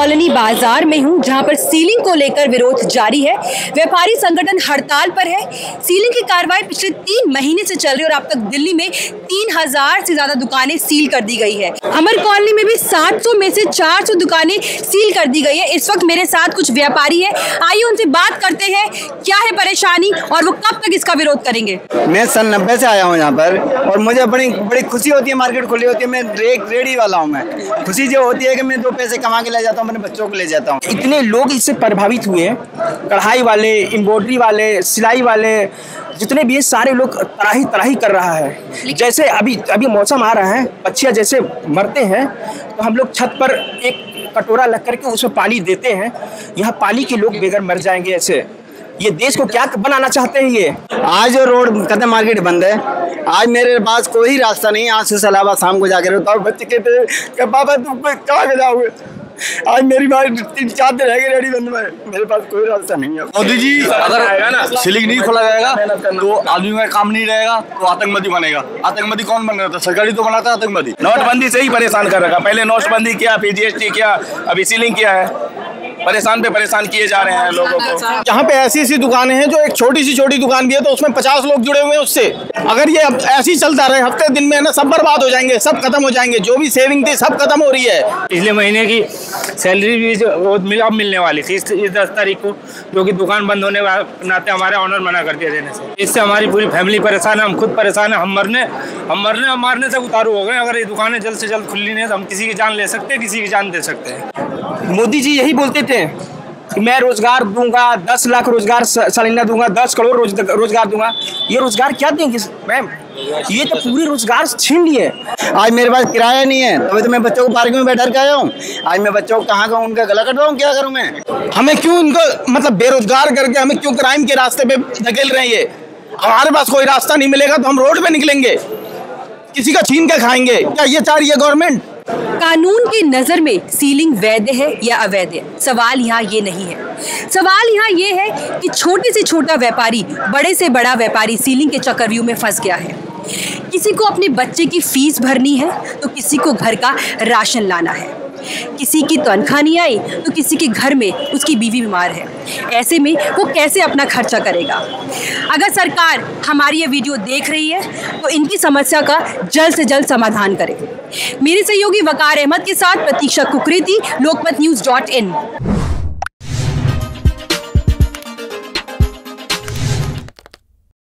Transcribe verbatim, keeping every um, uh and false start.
Colony बाजार में हूं, जहां पर सीलिंग को लेकर विरोध जारी है। व्यापारी संगठन हड़ताल पर है। सीलिंग की कार्रवाई पिछले तीन महीने से चल रही है और अब तक दिल्ली में तीन हजार से ज्यादा दुकानें सील कर दी गई है। अमर कॉलोनी में भी सात सौ में से चार सौ दुकानें सील कर दी गई है। इस वक्त मेरे साथ कुछ व्यापारी है, आइए उनसे बात करते हैं क्या है परेशानी और वो कब तक इसका विरोध करेंगे। मैं सन नब्बे से आया हूँ यहाँ पर और मुझे बड़ी बड़ी खुशी होती है, मार्केट खुली होती है। मैं एक रेडी वाला हूँ। मैं खुशी जो होती है कि मैं दो पैसे कमा के ले जाता हूँ, अपने बच्चों को ले जाता हूँ। इतने लोग इससे प्रभावित हुए, कढ़ाई वाले, एम्ब्रॉयडरी वाले, सिलाई वाले, जितने भी सारे लोग तराही तराही कर रहा है। जैसे अभी अभी मौसम आ रहा है, पक्षियाँ जैसे मरते हैं तो हम लोग छत पर एक कटोरा लग करके उसमें पानी देते हैं। यहाँ पानी के लोग बेघर मर जाएंगे। ऐसे ये देश को क्या बनाना चाहते हैं ये? आज जो रोड कदम मार्केट बंद है, आज मेरे पास कोई रास्ता नहीं। आज से सलाबा शाम को जाकर रहता हूँ। बच्चे कहते हैं पापा तुम कहाँ के जाओगे? आज मेरी बात तीन चार दिन रहेगी रेडी बंद में, मेरे पास कोई रास्ता नहीं है। मोदी जी अगर सीलिंग नहीं खोला जाएगा तो आदमी का काम नहीं रहेगा, तो आतंकवादी बनेगा। आतंकवादी कौन बन रहा था? सरकारी तो बनाता है आतंकवादी। नोटबंदी से ही परेशान कर रखा। पहले नोटबंदी किया, फिर जीएसटी किया, अभी सीलिंग किया है। परेशान पे परेशान किए जा रहे हैं लोगों को। यहाँ पे ऐसी ऐसी दुकानें हैं जो एक छोटी सी छोटी दुकान भी है तो उसमें पचास लोग जुड़े हुए हैं उससे। अगर ये ऐसे ही चलता रहे हफ्ते दिन में ना, सब बर्बाद हो जाएंगे, सब खत्म हो जाएंगे। जो भी सेविंग थी सब खत्म हो रही है। पिछले महीने की सैलरी भी जो मिल अब मिलने वाली थी इस दस तारीख को, जो कि दुकान बंद होने नाते हमारे ऑनर मना कर दिया देने से। इससे हमारी पूरी फैमिली परेशान है, हम खुद परेशान है। हम मरने हम मरने हम मारने से उतारू हो गए। अगर ये दुकानें जल्द से जल्द खुली नहीं है तो हम किसी की जान ले सकते हैं, किसी की जान दे सकते हैं। मोदी जी यही बोलते थे कि मैं रोजगार दूंगा, दस लाख रोजगार सालाना दूंगा, दस करोड़ रोज, रोजगार दूंगा। ये रोजगार क्या देंगे मैम? ये तो पूरे रोजगार छीन लिए। आज मेरे पास किराया नहीं है, तभी तो मैं बच्चों को पार्क में बैठा के आया हूँ। आज मैं बच्चों को कहाँ कहूँ, उनका गला कटवाऊँ, क्या करूँ मैं? हमें क्यों इनको मतलब बेरोजगार करके हमें क्यों क्राइम के रास्ते पे धकेल रहे हैं? ये हमारे पास कोई रास्ता नहीं मिलेगा तो हम रोड पे निकलेंगे, किसी का छीन के खाएंगे। क्या ये चाह रही है गवर्नमेंट? कानून की नजर में सीलिंग वैध है या अवैध है, सवाल यहाँ ये नहीं है। सवाल यहाँ ये है कि छोटे से छोटा व्यापारी, बड़े से बड़ा व्यापारी सीलिंग के चक्रव्यूह में फंस गया है। किसी को अपने बच्चे की फीस भरनी है तो किसी को घर का राशन लाना है। किसी की तनख्वाह नहीं आई तो किसी के घर में उसकी बीवी बीमार है। ऐसे में वो कैसे अपना खर्चा करेगा? अगर सरकार हमारी ये वीडियो देख रही है तो इनकी समस्या का जल्द से जल्द समाधान करे। मेरे सहयोगी वकार अहमद के साथ प्रतीक्षा कुकरेती, लोकमत न्यूज़ डॉट इन।